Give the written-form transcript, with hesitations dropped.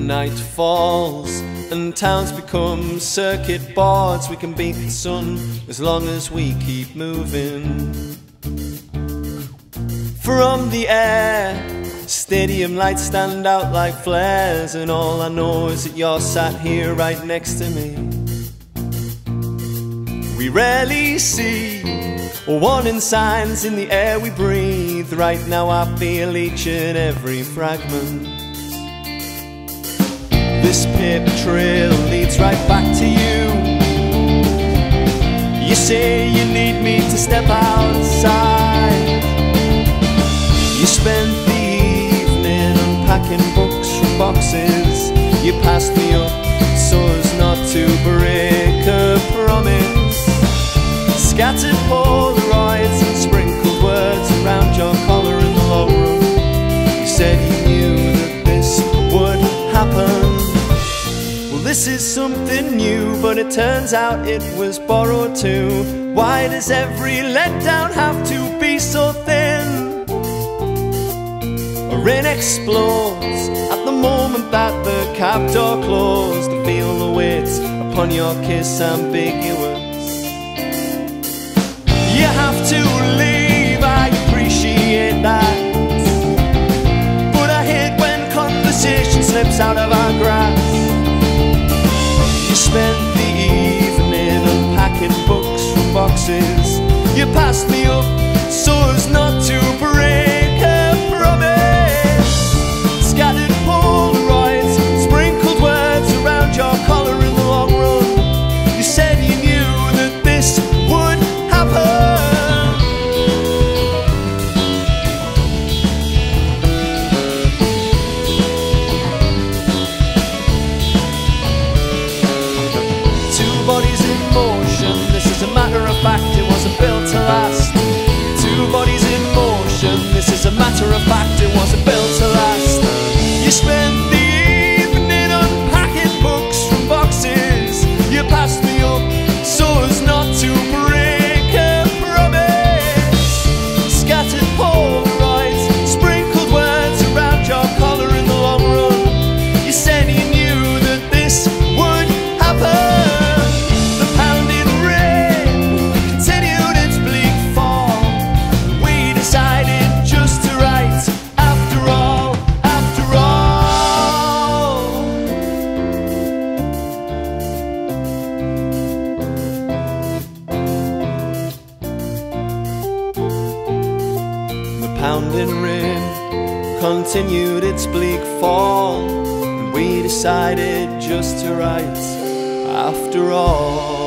Night falls and towns become circuit boards. We can beat the sun as long as we keep moving. From the air, stadium lights stand out like flares, and all I know is that you're sat here right next to me. We rarely see warning signs in the air we breathe. Right now I feel each and every fragment. This paper trail leads right back to you. You say you need me to step outside. You spent the evening unpacking books from boxes. You passed me up so as not to break a promise. Scattered Polaroids and sprinkled words around your collar in the long room. You said you knew that this would happen. Well, this is something new, but it turns out it was borrowed too. Why does every letdown have to be so thin? A rain explodes at the moment that the cab door closed. To feel the weight upon your kiss ambiguous. You have to leave, I appreciate that, but I hate when conversation slips out of our grasp. You spent the evening unpacking books from boxes. You passed me up so as not to break a promise. Scattered Polaroids, sprinkled words around your collar in the long run. You said you knew that this would happen. Bodies in motion, this is a matter of fact, it wasn't built to last. Two bodies in motion, this is a matter of fact, it wasn't built to last. You spent the evening unpacking books from boxes. You passed me up so as not to break a promise. Scattered Polaroids, sprinkled words around your collar in the long run. You said you knew that this would happen. Pounding rain continued its bleak fall, and we decided just to write after all.